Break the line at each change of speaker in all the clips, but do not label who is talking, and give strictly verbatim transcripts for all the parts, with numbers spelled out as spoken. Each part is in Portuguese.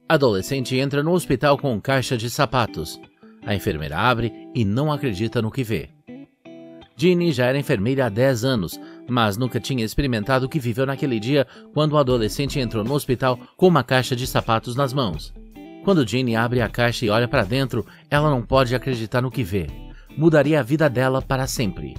Adolescente entra no hospital com caixa de sapatos. A enfermeira abre e não acredita no que vê. Ginny já era enfermeira há dez anos, mas nunca tinha experimentado o que viveu naquele dia quando o adolescente entrou no hospital com uma caixa de sapatos nas mãos. Quando Ginny abre a caixa e olha para dentro, ela não pode acreditar no que vê. Mudaria a vida dela para sempre.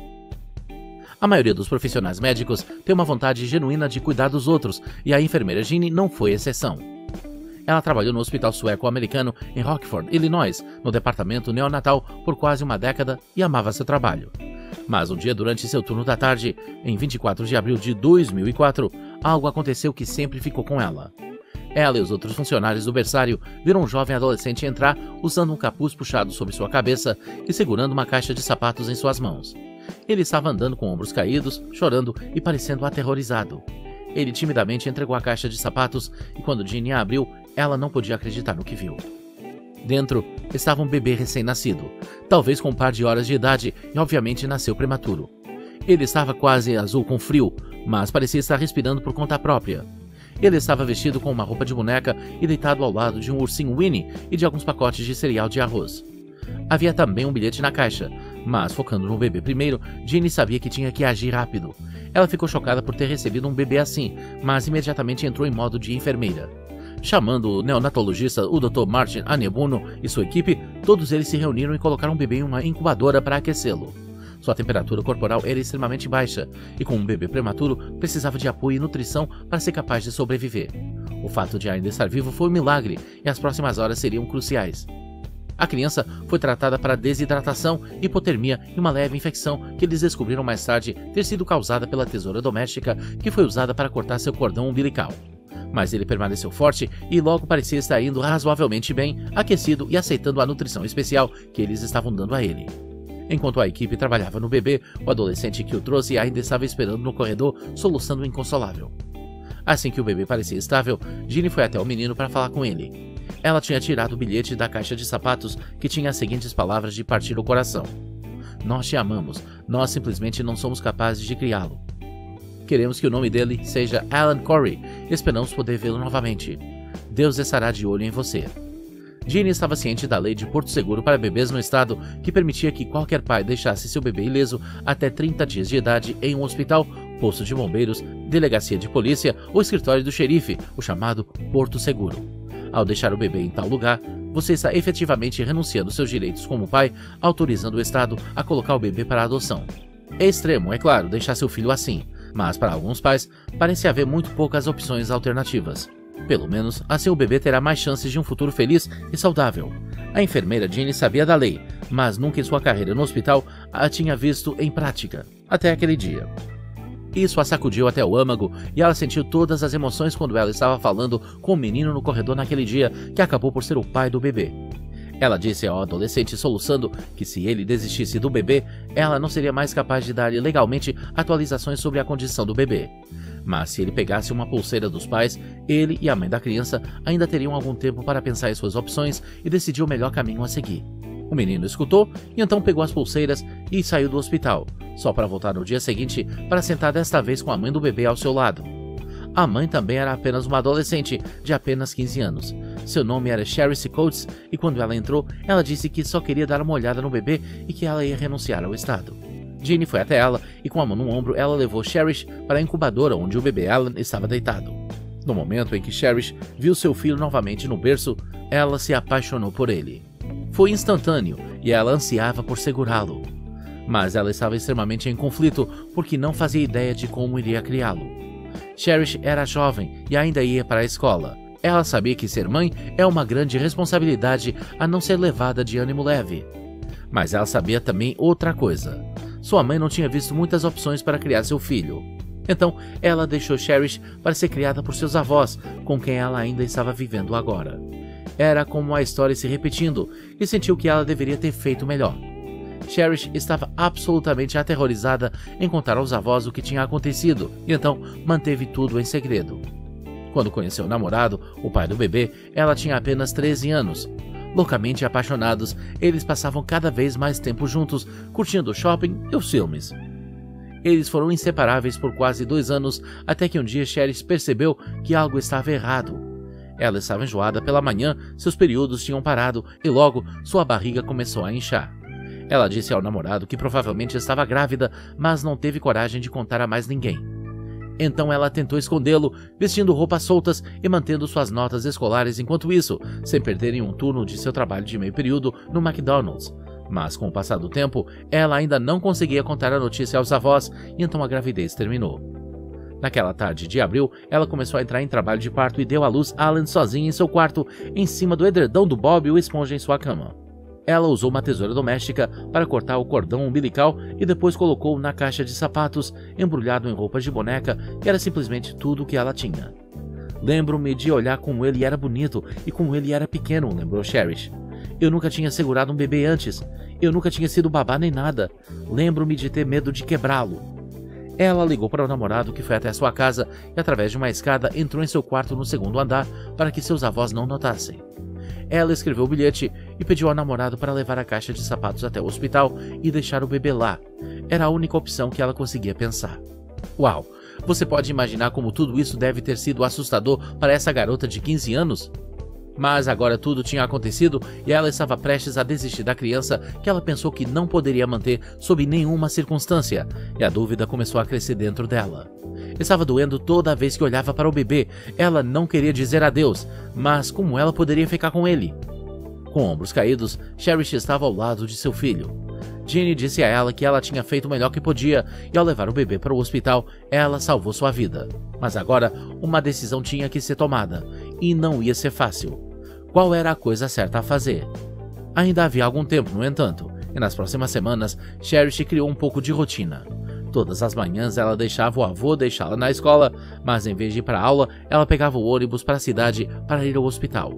A maioria dos profissionais médicos tem uma vontade genuína de cuidar dos outros, e a enfermeira Ginny não foi exceção. Ela trabalhou no hospital sueco-americano em Rockford, Illinois, no departamento neonatal por quase uma década e amava seu trabalho. Mas um dia, durante seu turno da tarde, em vinte e quatro de abril de dois mil e quatro, algo aconteceu que sempre ficou com ela. Ela e os outros funcionários do berçário viram um jovem adolescente entrar usando um capuz puxado sobre sua cabeça e segurando uma caixa de sapatos em suas mãos. Ele estava andando com ombros caídos, chorando e parecendo aterrorizado. Ele timidamente entregou a caixa de sapatos e quando Ginny a abriu, ela não podia acreditar no que viu. Dentro estava um bebê recém-nascido, talvez com um par de horas de idade e obviamente nasceu prematuro. Ele estava quase azul com frio, mas parecia estar respirando por conta própria. Ele estava vestido com uma roupa de boneca e deitado ao lado de um ursinho Winnie e de alguns pacotes de cereal de arroz. Havia também um bilhete na caixa, mas focando no bebê primeiro, Ginny sabia que tinha que agir rápido. Ela ficou chocada por ter recebido um bebê assim, mas imediatamente entrou em modo de enfermeira. Chamando o neonatologista, o doutor Martin Anebuno e sua equipe, todos eles se reuniram e colocaram o bebê em uma incubadora para aquecê-lo. Sua temperatura corporal era extremamente baixa e, com um bebê prematuro, precisava de apoio e nutrição para ser capaz de sobreviver. O fato de ainda estar vivo foi um milagre e as próximas horas seriam cruciais. A criança foi tratada para desidratação, hipotermia e uma leve infecção que eles descobriram mais tarde ter sido causada pela tesoura doméstica que foi usada para cortar seu cordão umbilical. Mas ele permaneceu forte e logo parecia estar indo razoavelmente bem, aquecido e aceitando a nutrição especial que eles estavam dando a ele. Enquanto a equipe trabalhava no bebê, o adolescente que o trouxe ainda estava esperando no corredor, soluçando o inconsolável. Assim que o bebê parecia estável, Ginny foi até o menino para falar com ele. Ela tinha tirado o bilhete da caixa de sapatos que tinha as seguintes palavras de partir o coração: "Nós te amamos, nós simplesmente não somos capazes de criá-lo. Queremos que o nome dele seja Alan Corey e esperamos poder vê-lo novamente. Deus estará de olho em você." Ginny estava ciente da lei de Porto Seguro para bebês no estado, que permitia que qualquer pai deixasse seu bebê ileso até trinta dias de idade em um hospital, posto de bombeiros, delegacia de polícia ou escritório do xerife, o chamado Porto Seguro. Ao deixar o bebê em tal lugar, você está efetivamente renunciando seus direitos como pai, autorizando o estado a colocar o bebê para adoção. É extremo, é claro, deixar seu filho assim, mas para alguns pais parece haver muito poucas opções alternativas. Pelo menos, assim o bebê terá mais chances de um futuro feliz e saudável. A enfermeira Ginny sabia da lei, mas nunca em sua carreira no hospital a tinha visto em prática, até aquele dia. Isso a sacudiu até o âmago e ela sentiu todas as emoções quando ela estava falando com o menino no corredor naquele dia, que acabou por ser o pai do bebê. Ela disse ao adolescente, soluçando, que se ele desistisse do bebê, ela não seria mais capaz de dar legalmente atualizações sobre a condição do bebê. Mas se ele pegasse uma pulseira dos pais, ele e a mãe da criança ainda teriam algum tempo para pensar em suas opções e decidir o melhor caminho a seguir. O menino escutou e então pegou as pulseiras e saiu do hospital, só para voltar no dia seguinte para sentar desta vez com a mãe do bebê ao seu lado. A mãe também era apenas uma adolescente de apenas quinze anos. Seu nome era Cherish Coates e quando ela entrou, ela disse que só queria dar uma olhada no bebê e que ela ia renunciar ao estado. Ginny foi até ela e com a mão no ombro ela levou Cherish para a incubadora onde o bebê Alan estava deitado. No momento em que Cherish viu seu filho novamente no berço, ela se apaixonou por ele. Foi instantâneo e ela ansiava por segurá-lo. Mas ela estava extremamente em conflito porque não fazia ideia de como iria criá-lo. Cherish era jovem e ainda ia para a escola. Ela sabia que ser mãe é uma grande responsabilidade a não ser levada de ânimo leve. Mas ela sabia também outra coisa. Sua mãe não tinha visto muitas opções para criar seu filho. Então, ela deixou Cherish para ser criada por seus avós, com quem ela ainda estava vivendo agora. Era como a história se repetindo e sentiu que ela deveria ter feito melhor. Cherish estava absolutamente aterrorizada em contar aos avós o que tinha acontecido e então manteve tudo em segredo. Quando conheceu o namorado, o pai do bebê, ela tinha apenas treze anos. Loucamente apaixonados, eles passavam cada vez mais tempo juntos, curtindo o shopping e os filmes. Eles foram inseparáveis por quase dois anos, até que um dia Cherish percebeu que algo estava errado. Ela estava enjoada pela manhã, seus períodos tinham parado e logo sua barriga começou a inchar. Ela disse ao namorado que provavelmente estava grávida, mas não teve coragem de contar a mais ninguém. Então ela tentou escondê-lo, vestindo roupas soltas e mantendo suas notas escolares enquanto isso, sem perderem um turno de seu trabalho de meio período no McDonald's. Mas com o passar do tempo, ela ainda não conseguia contar a notícia aos avós e então a gravidez terminou. Naquela tarde de abril, ela começou a entrar em trabalho de parto e deu à luz Alan sozinha em seu quarto, em cima do edredom do Bob e o esponja em sua cama. Ela usou uma tesoura doméstica para cortar o cordão umbilical e depois colocou-o na caixa de sapatos, embrulhado em roupas de boneca, que era simplesmente tudo o que ela tinha. Lembro-me de olhar como ele era bonito e como ele era pequeno, lembrou Cherish. Eu nunca tinha segurado um bebê antes. Eu nunca tinha sido babá nem nada. Lembro-me de ter medo de quebrá-lo. Ela ligou para o namorado que foi até sua casa e, através de uma escada, entrou em seu quarto no segundo andar para que seus avós não notassem. Ela escreveu o bilhete e pediu ao namorado para levar a caixa de sapatos até o hospital e deixar o bebê lá. Era a única opção que ela conseguia pensar. Uau! Você pode imaginar como tudo isso deve ter sido assustador para essa garota de quinze anos? Mas agora tudo tinha acontecido e ela estava prestes a desistir da criança que ela pensou que não poderia manter sob nenhuma circunstância, e a dúvida começou a crescer dentro dela. Estava doendo toda vez que olhava para o bebê. Ela não queria dizer adeus, mas como ela poderia ficar com ele? Com ombros caídos, Cherish estava ao lado de seu filho. Ginny disse a ela que ela tinha feito o melhor que podia e ao levar o bebê para o hospital, ela salvou sua vida. Mas agora, uma decisão tinha que ser tomada, e não ia ser fácil. Qual era a coisa certa a fazer? Ainda havia algum tempo, no entanto, e nas próximas semanas, Cherish criou um pouco de rotina. Todas as manhãs ela deixava o avô deixá-la na escola, mas em vez de ir para a aula, ela pegava o ônibus para a cidade para ir ao hospital.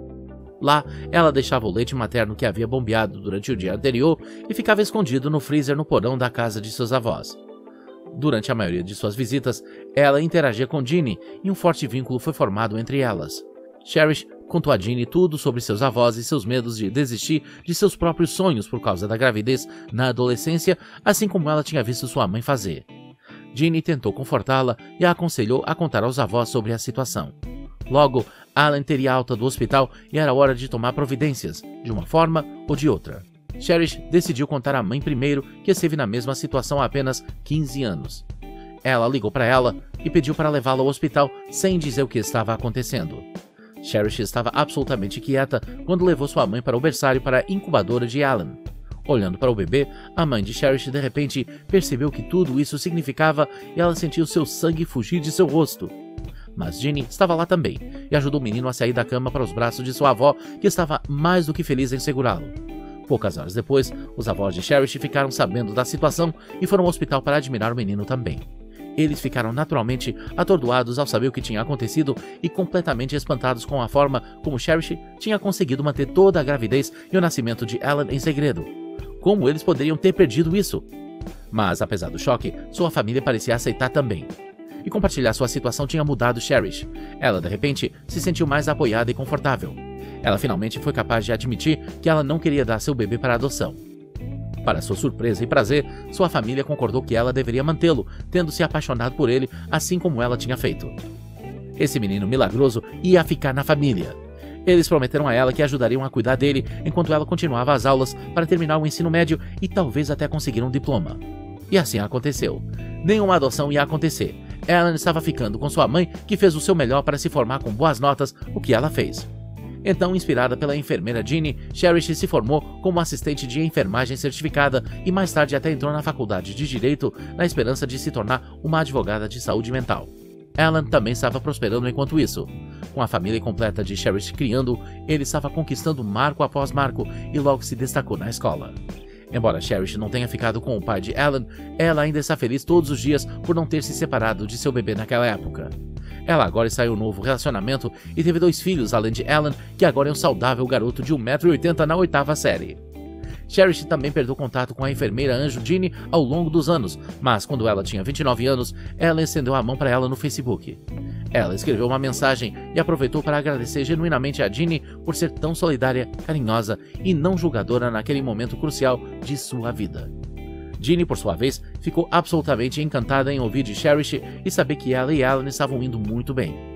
Lá, ela deixava o leite materno que havia bombeado durante o dia anterior e ficava escondido no freezer no porão da casa de seus avós. Durante a maioria de suas visitas, ela interagia com Ginny e um forte vínculo foi formado entre elas. Cherish contou a Ginny tudo sobre seus avós e seus medos de desistir de seus próprios sonhos por causa da gravidez na adolescência, assim como ela tinha visto sua mãe fazer. Ginny tentou confortá-la e a aconselhou a contar aos avós sobre a situação. Logo, Alan teria alta do hospital e era hora de tomar providências, de uma forma ou de outra. Cherish decidiu contar à mãe primeiro, que esteve na mesma situação há apenas quinze anos. Ela ligou para ela e pediu para levá-la ao hospital sem dizer o que estava acontecendo. Cherish estava absolutamente quieta quando levou sua mãe para o berçário para a incubadora de Alan. Olhando para o bebê, a mãe de Cherish de repente percebeu que tudo isso significava e ela sentiu seu sangue fugir de seu rosto. Mas Ginny estava lá também e ajudou o menino a sair da cama para os braços de sua avó, que estava mais do que feliz em segurá-lo. Poucas horas depois, os avós de Cherish ficaram sabendo da situação e foram ao hospital para admirar o menino também. Eles ficaram naturalmente atordoados ao saber o que tinha acontecido e completamente espantados com a forma como Cherish tinha conseguido manter toda a gravidez e o nascimento de Alan em segredo. Como eles poderiam ter perdido isso? Mas, apesar do choque, sua família parecia aceitar também. E compartilhar sua situação tinha mudado Cherish. Ela, de repente, se sentiu mais apoiada e confortável. Ela finalmente foi capaz de admitir que ela não queria dar seu bebê para adoção. Para sua surpresa e prazer, sua família concordou que ela deveria mantê-lo, tendo se apaixonado por ele, assim como ela tinha feito. Esse menino milagroso ia ficar na família. Eles prometeram a ela que ajudariam a cuidar dele enquanto ela continuava as aulas para terminar o ensino médio e talvez até conseguir um diploma. E assim aconteceu. Nenhuma adoção ia acontecer. Alan estava ficando com sua mãe, que fez o seu melhor para se formar com boas notas, o que ela fez. Então, inspirada pela enfermeira Ginny, Cherish se formou como assistente de enfermagem certificada e mais tarde até entrou na faculdade de Direito na esperança de se tornar uma advogada de saúde mental. Alan também estava prosperando enquanto isso. Com a família completa de Cherish criando, ele estava conquistando marco após marco e logo se destacou na escola. Embora Cherish não tenha ficado com o pai de Alan, ela ainda está feliz todos os dias por não ter se separado de seu bebê naquela época. Ela agora está em um novo relacionamento e teve dois filhos, além de Alan, que agora é um saudável garoto de um metro e oitenta na oitava série. Cherish também perdeu contato com a enfermeira anjo Ginny ao longo dos anos, mas quando ela tinha vinte e nove anos, ela estendeu a mão para ela no Facebook. Ela escreveu uma mensagem e aproveitou para agradecer genuinamente a Ginny por ser tão solidária, carinhosa e não julgadora naquele momento crucial de sua vida. Ginny, por sua vez, ficou absolutamente encantada em ouvir de Cherish e saber que ela e Alan estavam indo muito bem.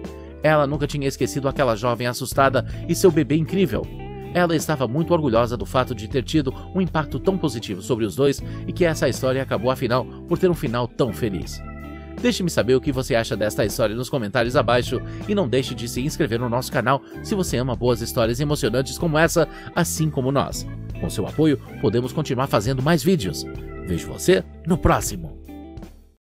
Ela nunca tinha esquecido aquela jovem assustada e seu bebê incrível. Ela estava muito orgulhosa do fato de ter tido um impacto tão positivo sobre os dois e que essa história acabou afinal por ter um final tão feliz. Deixe-me saber o que você acha desta história nos comentários abaixo e não deixe de se inscrever no nosso canal se você ama boas histórias emocionantes como essa, assim como nós. Com seu apoio, podemos continuar fazendo mais vídeos. Vejo você no próximo!